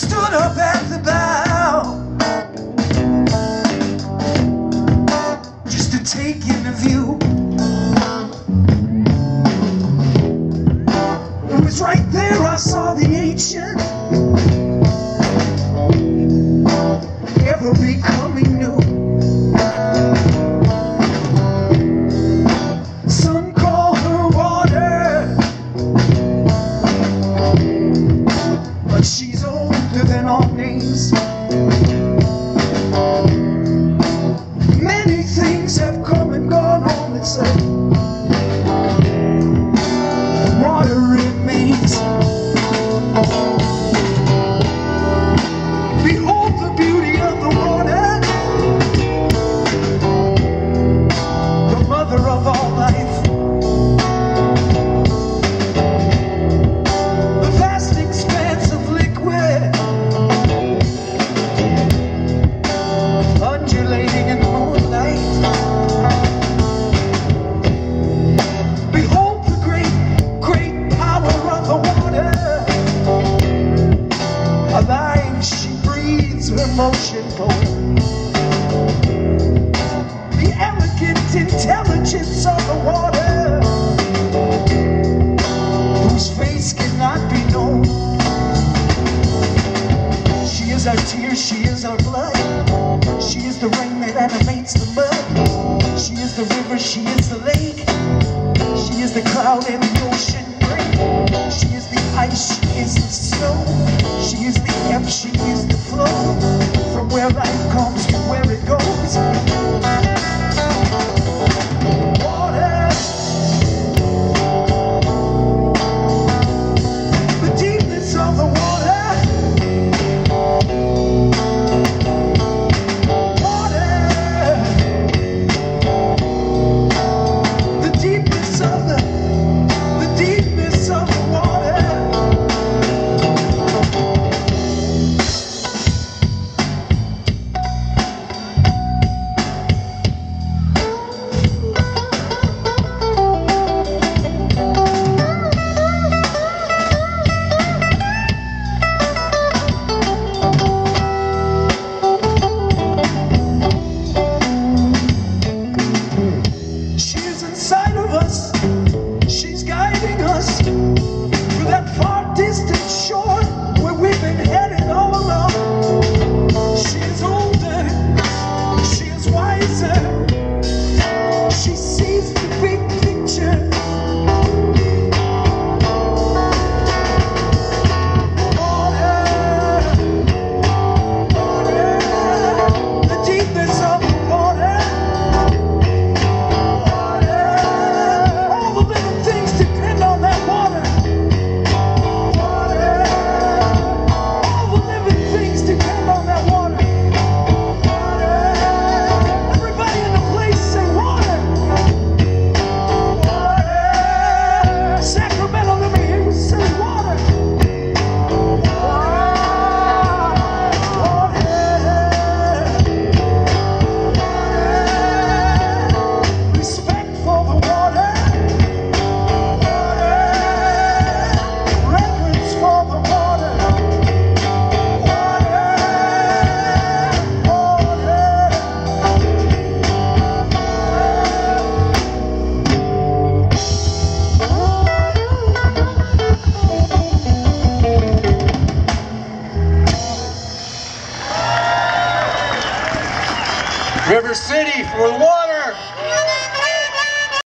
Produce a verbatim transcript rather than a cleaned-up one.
stood up at the bow just to take in the view. It was right there I saw the ancient ever becoming new. Some call her water, but she's older than all names. Many things have come and gone on that say water remains. Behold the beauty of the water, the mother of all life. The vast expanse of liquid undulating in the moonlight. Behold the great, great power of the water. Alive she breathes her motion going. The elegant intelligence of the water, whose face cannot be known. She is our tears, she is our blood. She is the rain that animates the mud. She is the river, she is the lake. She is the cloud and the ocean break. She is the ice, she is the snow. She is the ebb, she is the flow. From where life comes to where it goes. Water, the deepness of the water. She's guiding us to that far distant shore where we've been headed all along. She is older, she is wiser, she sees the big picture. Water, water, the deepness of the water. River City for the water.